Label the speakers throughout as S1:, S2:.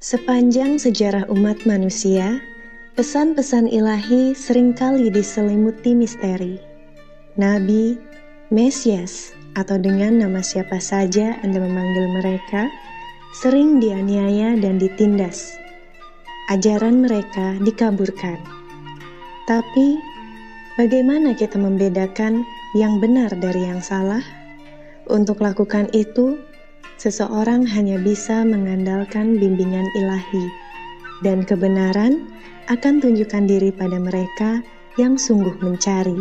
S1: Sepanjang sejarah umat manusia, pesan-pesan ilahi seringkali diselimuti misteri. Nabi, Mesias, atau dengan nama siapa saja Anda memanggil mereka, sering dianiaya dan ditindas. Ajaran mereka dikaburkan. Tapi, bagaimana kita membedakan yang benar dari yang salah? Untuk lakukan itu, seseorang hanya bisa mengandalkan bimbingan ilahi, dan kebenaran akan tunjukkan diri pada mereka yang sungguh mencari.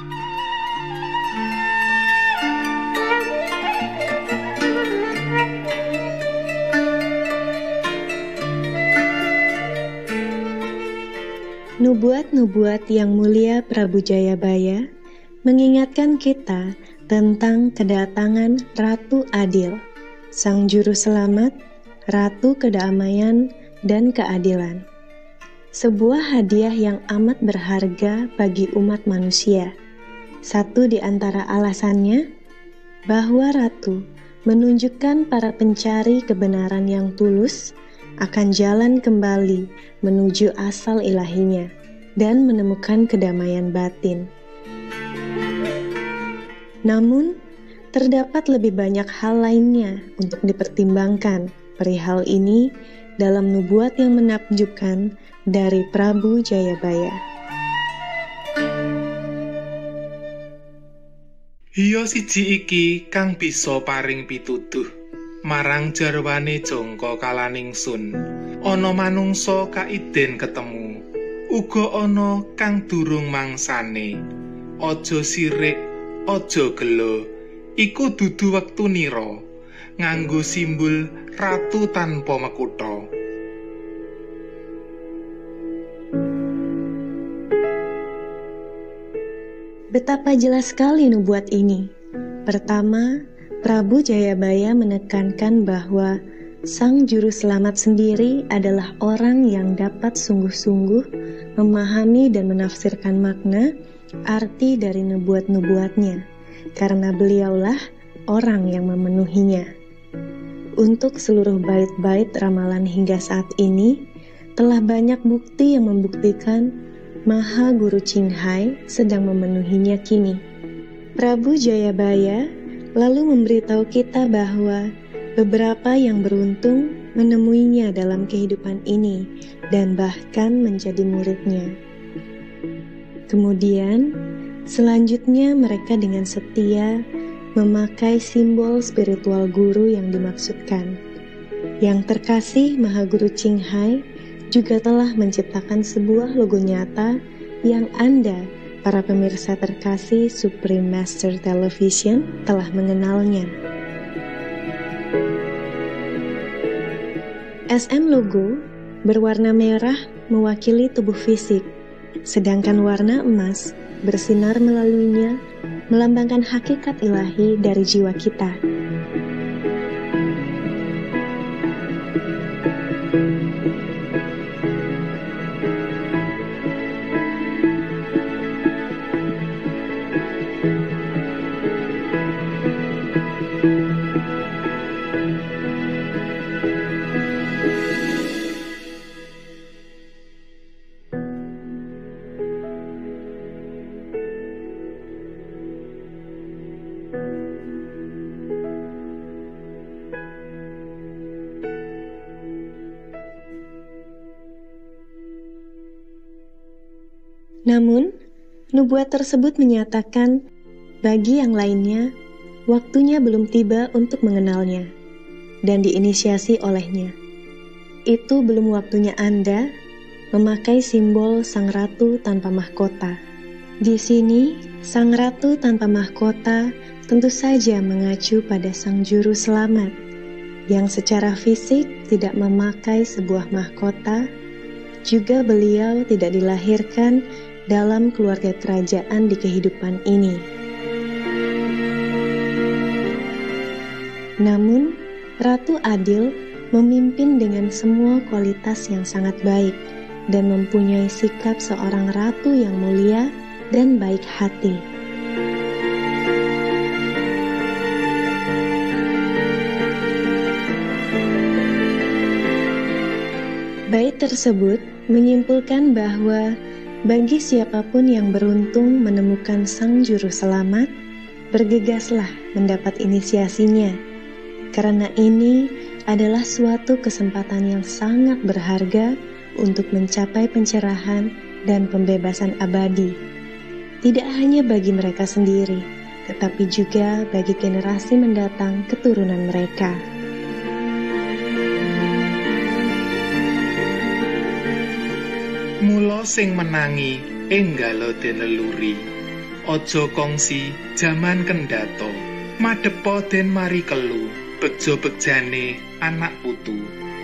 S1: Nubuat-nubuat yang mulia Prabu Jayabaya mengingatkan kita tentang kedatangan Ratu Adil, Sang Juru Selamat, Ratu Kedamaian dan Keadilan. Sebuah hadiah yang amat berharga bagi umat manusia. Satu di antara alasannya, bahwa Ratu menunjukkan para pencari kebenaran yang tulus akan jalan kembali menuju asal ilahinya dan menemukan kedamaian batin. Namun, terdapat lebih banyak hal lainnya untuk dipertimbangkan perihal ini dalam nubuat yang menakjubkan dari Prabu Jayabaya.
S2: Hiya siji iki kang bisa paring pituduh marang jarwane jangka kalaning sun. Ana manungsa kaiden ketemu, uga ana kang durung mangsane. Aja sirik, aja gelo, iku dudu wektu nira nganggo simbol ratu tanpa makutha.
S1: Betapa jelas sekali nubuat ini. Pertama, Prabu Jayabaya menekankan bahwa Sang Juru Selamat sendiri adalah orang yang dapat sungguh-sungguh memahami dan menafsirkan makna arti dari nubuat-nubuatnya, karena beliaulah orang yang memenuhinya. Untuk seluruh bait-bait ramalan hingga saat ini, telah banyak bukti yang membuktikan Maha Guru Qinghai sedang memenuhinya kini. Prabu Jayabaya lalu memberitahu kita bahwa beberapa yang beruntung menemuinya dalam kehidupan ini dan bahkan menjadi muridnya. Kemudian, selanjutnya mereka dengan setia memakai simbol spiritual guru yang dimaksudkan. Yang terkasih Maha Guru Qinghai juga telah menciptakan sebuah logo nyata yang Anda, para pemirsa terkasih Supreme Master Television, telah mengenalnya. SM logo berwarna merah mewakili tubuh fisik, sedangkan warna emas bersinar melaluinya melambangkan hakikat ilahi dari jiwa kita. Namun, nubuat tersebut menyatakan bagi yang lainnya, waktunya belum tiba untuk mengenalnya dan diinisiasi olehnya. Itu belum waktunya Anda memakai simbol Sang Ratu tanpa mahkota. Di sini, Sang Ratu tanpa mahkota tentu saja mengacu pada Sang Juru Selamat, yang secara fisik tidak memakai sebuah mahkota. Juga beliau tidak dilahirkan dalam keluarga kerajaan di kehidupan ini. Namun, Ratu Adil memimpin dengan semua kualitas yang sangat baik dan mempunyai sikap seorang ratu yang mulia dan baik hati. tersebut menyimpulkan bahwa bagi siapapun yang beruntung menemukan Sang Juru Selamat, bergegaslah mendapat inisiasinya, karena ini adalah suatu kesempatan yang sangat berharga untuk mencapai pencerahan dan pembebasan abadi. Tidak hanya bagi mereka sendiri, tetapi juga bagi generasi mendatang keturunan mereka.
S2: Mula sing menangi enggalo den leluri, aja kongsi jaman kendhato, madhepa den mari kelu, bejo-bejane anak putu.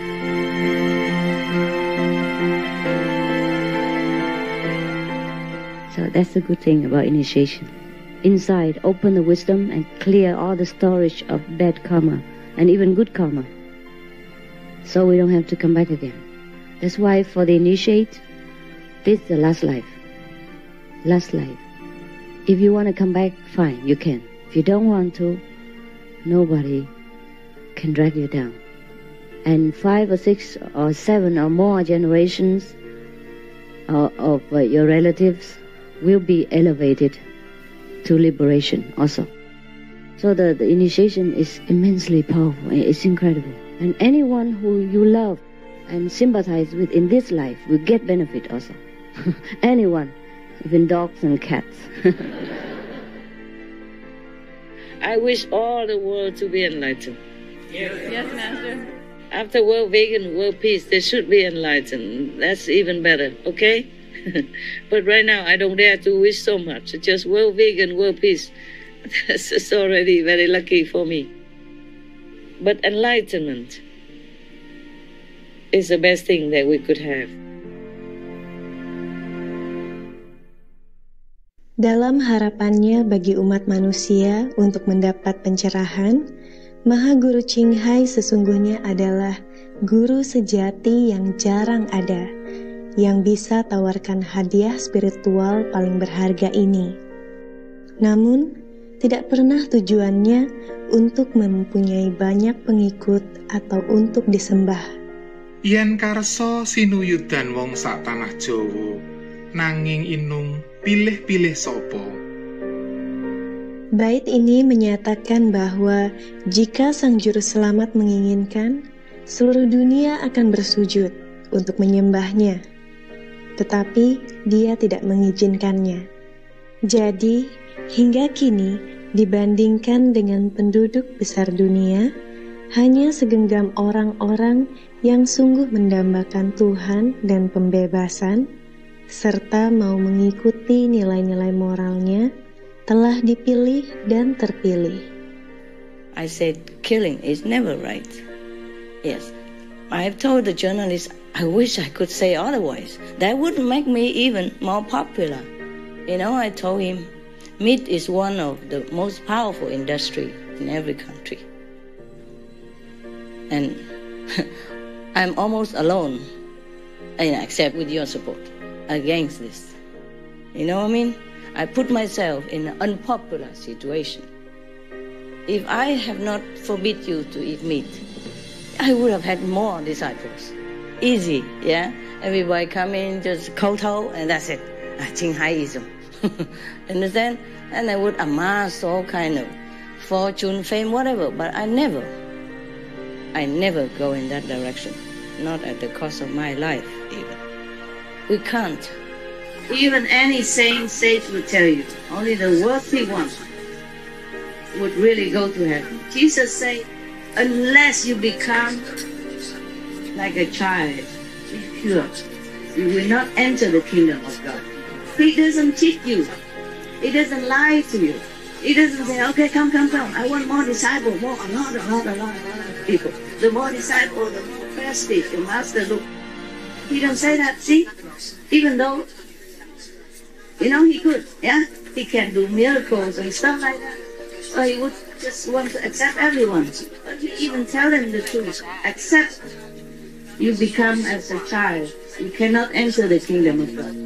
S3: So that's the good thing about initiation. Inside, open the wisdom and clear all the storage of bad karma and even good karma, so we don't have to come back again. That's why for the initiate, this is the last life. Last life. If you want to come back, fine, you can. If you don't want to, nobody can drag you down. And 5 or 6 or 7 or more generations of your relatives will be elevated to liberation also. So the initiation is immensely powerful. It's incredible. And anyone who you love and sympathize with in this life will get benefit also. Anyone, even dogs and cats.
S4: I wish all the world to be enlightened.
S5: Yes, Master.
S4: After world vegan, world peace, they should be enlightened. That's even better, okay? But right now, I don't dare to wish so much. Just world vegan, world peace. That's already very lucky for me. But enlightenment is the best thing that we could have.
S1: Dalam harapannya bagi umat manusia untuk mendapat pencerahan, Maha Guru Ching Hai sesungguhnya adalah guru sejati yang jarang ada, yang bisa tawarkan hadiah spiritual paling berharga ini. Namun, tidak pernah tujuannya untuk mempunyai banyak pengikut atau untuk disembah.
S2: Yen karso sinuyudan wong sak tanah Jawa, nanging inung pilih-pilih sopo.
S1: Bait ini menyatakan bahwa jika Sang Juru Selamat menginginkan, seluruh dunia akan bersujud untuk menyembahnya. Tetapi dia tidak mengizinkannya. Jadi, hingga kini dibandingkan dengan penduduk besar dunia, hanya segenggam orang-orang yang sungguh mendambakan Tuhan dan pembebasan, serta mau mengikuti nilai-nilai moralnya, telah dipilih dan terpilih.
S4: I said killing is never right. Yes, I have told the journalist I wish I could say otherwise. That would make me even more popular. You know, I told him meat is one of the most powerful industry in every country. And I'm almost alone, except with your support, against this. You know what I mean? I put myself in an unpopular situation. If I have not forbid you to eat meat, I would have had more disciples. Easy, yeah? Everybody come in, just kowtow, and that's it. Qinghaiism. Understand? And I would amass all kind of fortune, fame, whatever. But I never go in that direction. Not at the cost of my life, even. We can't. Even any sane sage would tell you, only the worthy one would really go to heaven. Jesus said, unless you become like a child, pure, you will not enter the kingdom of God. He doesn't cheat you. He doesn't lie to you. He doesn't say, okay, come. I want more disciples, a lot of people. The more disciples, the more prestige, the master look. He don't say that, see? Even though, he could, yeah? He can do miracles and stuff like that. Or he would just want to accept everyone. But he even tell them the truth. Accept. You become as a child. You cannot enter the kingdom of God.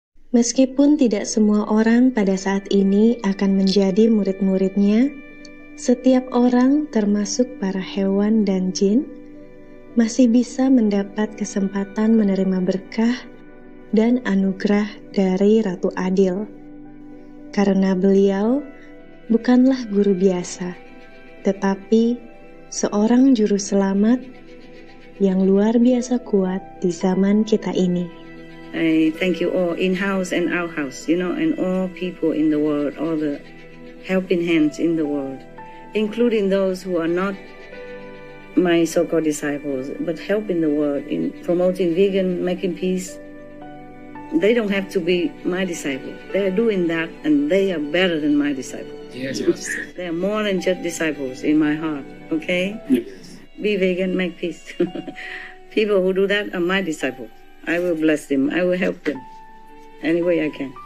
S1: Meskipun tidak semua orang pada saat ini akan menjadi murid-muridnya, setiap orang termasuk para hewan dan jin masih bisa mendapat kesempatan menerima berkah dan anugerah dari Ratu Adil. Karena beliau bukanlah guru biasa, tetapi seorang juru selamat yang luar biasa kuat di zaman kita ini.
S4: I thank you all, in-house and out-house, and all people in the world, all the helping hands in the world, including those who are not my so-called disciples, but helping the world in promoting vegan, making peace. They don't have to be my disciples. They are doing that, and they are better than my disciples.
S2: Yes.
S4: They are more than just disciples in my heart, okay?
S2: Yes.
S4: Be vegan, make peace. People who do that are my disciples. I will bless them. I will help them any way I can.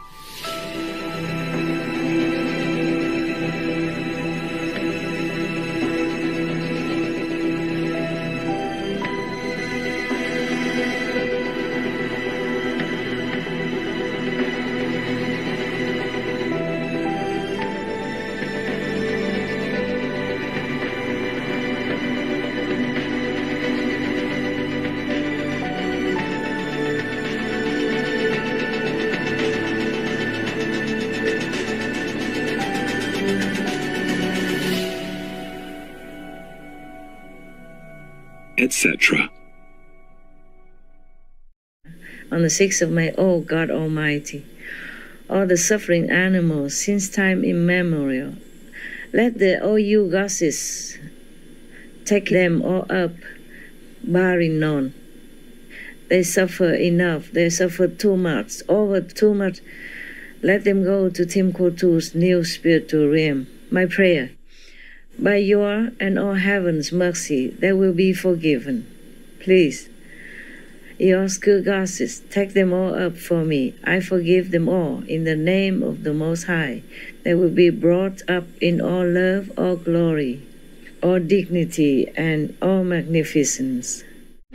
S6: Etc.
S4: On the 6th of May, O God Almighty, all the suffering animals since time immemorial, let the OU goddesses take them all up, barring none. They suffer enough, they suffer too much, over too much. Let them go to Timkotu's new spiritual realm. My prayer, by your and all heaven's mercy, they will be forgiven. Please, your good goddesses, take them all up for me. I forgive them all in the name of the Most High. They will be brought up in all love, all glory, all dignity, and all magnificence.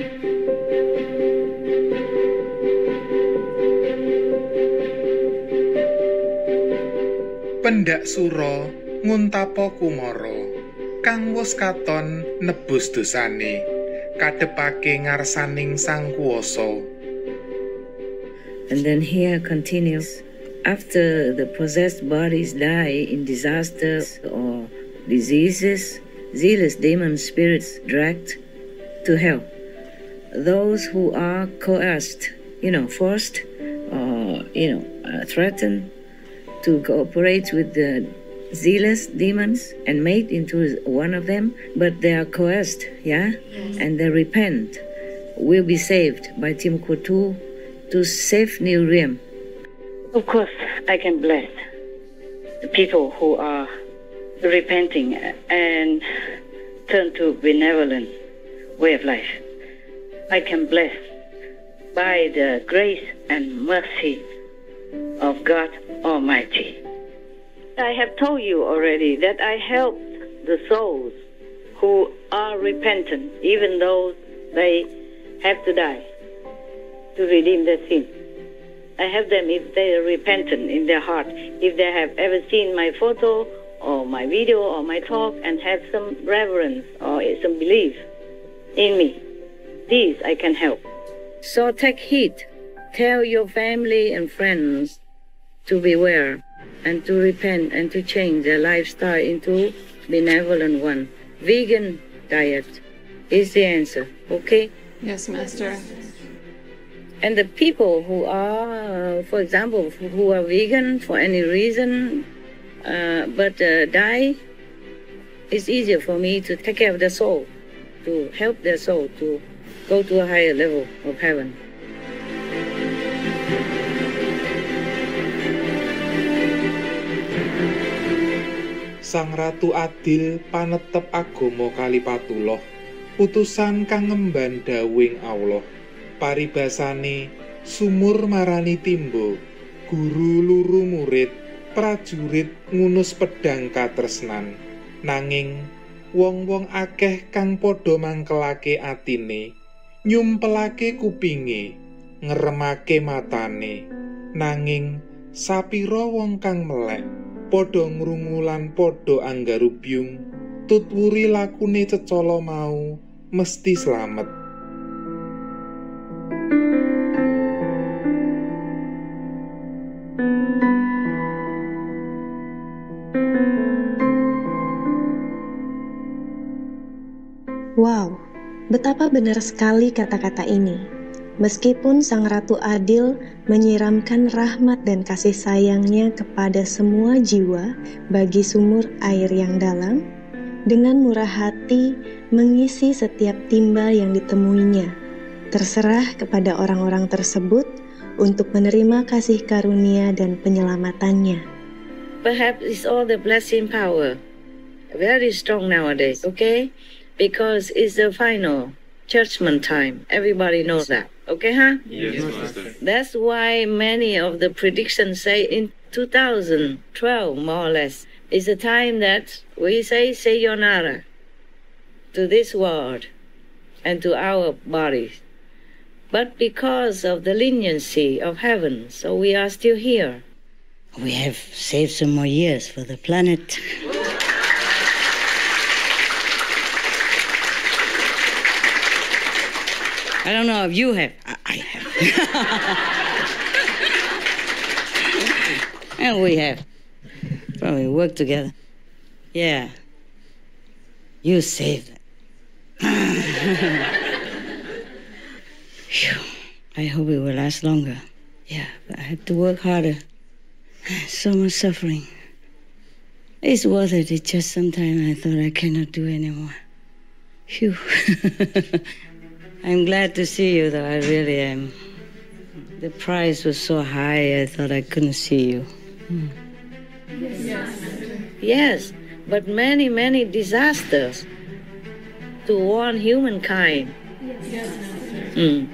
S2: Pendak Sura nguntapa kumara kang wus katon nebus dosane kadhepake ngarsaning Sang Kuwasa.
S4: And then here continues, after the possessed bodies die in disasters or diseases, zealous demon spirits dragged to hell. Those who are coerced, forced or threatened to cooperate with the zealous demons and made into one of them, but they are coerced, and they repent, will be saved by Timkotu to safe new realm. Of course, I can bless the people who are repenting and turn to benevolent way of life. I can bless by the grace and mercy of God Almighty. I have told you already that I helped the souls who are repentant, even though they have to die, to redeem their sin. I help them if they are repentant in their heart, if they have ever seen my photo or my video or my talk and have some reverence or some belief in me. These I can help. So take heed. Tell your family and friends to beware and to repent and to change their lifestyle into benevolent one. Vegan diet is the answer, okay?
S5: Yes, Master.
S4: And the people who are, for example, who are vegan for any reason, but die, it's easier for me to take care of their soul, to help their soul to go to a higher level of heaven.
S2: Sang Ratu Adil panetep agama Kalipatuloh, utusan kang ngemban dawuhing Allah. Paribasane sumur marani timbo, guru luru murid, prajurit ngunus pedang katresnan. Nanging wong-wong akeh kang padha mangkelake atine, nyumpelake kupinge, ngeremake matane. Nanging sapira wong kang melek padha ngrungu lan padha anggarubyung, tutwuri lakune cecala mau mesti slamet.
S1: Wow, betapa benar sekali kata-kata ini. Meskipun Sang Ratu Adil menyiramkan rahmat dan kasih sayangnya kepada semua jiwa bagi sumur air yang dalam, dengan murah hati mengisi setiap timba yang ditemuinya, terserah kepada orang-orang tersebut untuk menerima kasih karunia dan penyelamatannya.
S4: Perhaps it's all the blessing power. Very strong nowadays, okay? Because it's the final judgment time. Everybody knows that. Okay, huh?
S2: Yes, Master.
S4: That's why many of the predictions say in 2012, more or less, is the time that we say sayonara to this world and to our bodies. But because of the leniency of heaven, so we are still here. We have saved some more years for the planet. I don't know if you have. I have. And we have. Probably work together. Yeah. You saved it. Phew. I hope it will last longer. Yeah, but I have to work harder. So much suffering. It's worth it. It's just sometimes I thought I cannot do anymore. Phew. I'm glad to see you, though. I really am. The price was so high, I thought I couldn't see you. Yes, but many, many disasters to warn humankind. Mm.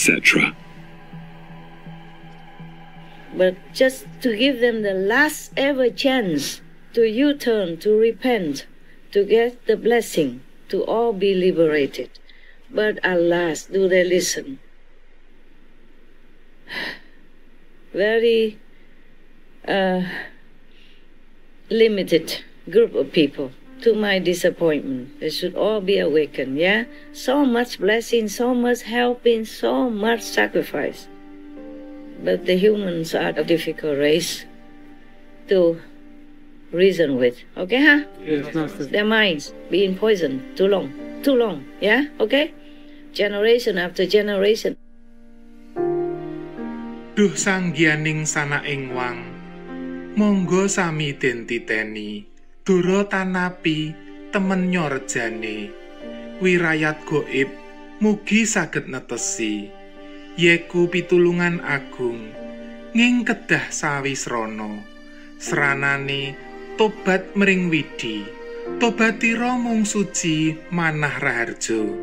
S6: etc.
S4: But just to give them the last ever chance to U-turn, to repent, to get the blessing, to all be liberated. But alas, do they listen? Very limited group of people, to my disappointment. They should all be awakened, yeah? So much blessing, so much helping, so much sacrifice. But the humans are a difficult race to reason with, okay, huh?
S3: Yes, Master.
S4: Their minds being poisoned too long, yeah, okay? Generation after generation.
S2: Duh sanggianing sanaing wang, monggo sami den titeni, doro tanapi temen nyorjane, wirayat goib mugi saged netesi, yeku pitulungan agung, nging kedah sawisrana, sranane tobat mring widi, tobatira mung suci manah raharjo.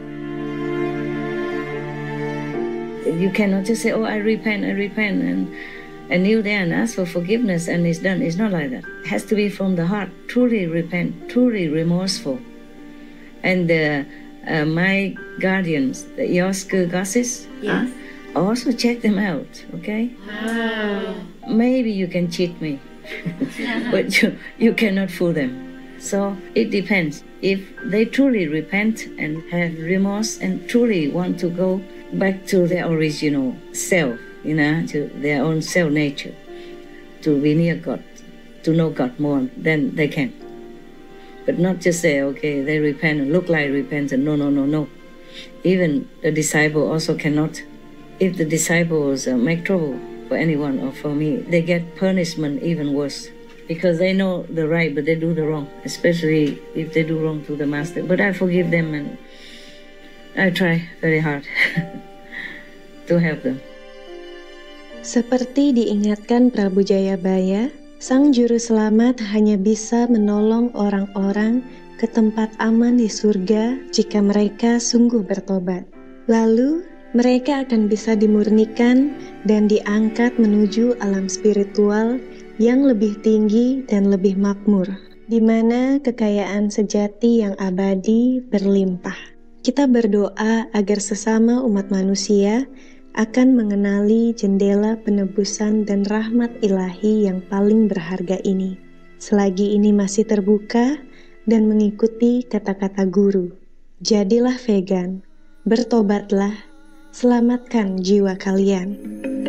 S4: You cannot just say, oh, I repent, and kneel there and ask for forgiveness and it's done. It's not like that. It has to be from the heart. Truly repent, truly remorseful. And my guardians, the Yosker Gosses, yes. Also check them out, okay? Maybe you can cheat me, but you cannot fool them. So it depends. If they truly repent and have remorse and truly want to go back to their original self, you know, to their own self nature, to be near God, to know God more, then they can. But not just say, okay, they repent and look like repentance. No. Even the disciple also cannot. If the disciples make trouble for anyone or for me, they get punishment even worse. Because they know the right, but they do the wrong, especially if they do wrong to the master. But I forgive them and I try very hard to help them.
S1: Seperti diingatkan Prabu Jayabaya, Sang Juru Selamat hanya bisa menolong orang-orang ke tempat aman di surga jika mereka sungguh bertobat. Lalu, mereka akan bisa dimurnikan dan diangkat menuju alam spiritual yang lebih tinggi dan lebih makmur, di mana kekayaan sejati yang abadi berlimpah. Kita berdoa agar sesama umat manusia akan mengenali jendela penebusan dan rahmat ilahi yang paling berharga ini, selagi ini masih terbuka dan mengikuti kata-kata guru. Jadilah vegan, bertobatlah, selamatkan jiwa kalian.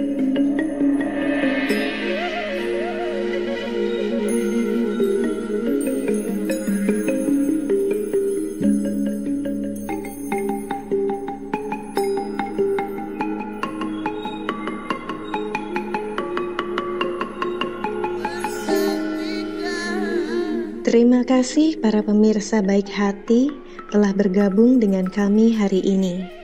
S1: Terima kasih para pemirsa baik hati telah bergabung dengan kami hari ini.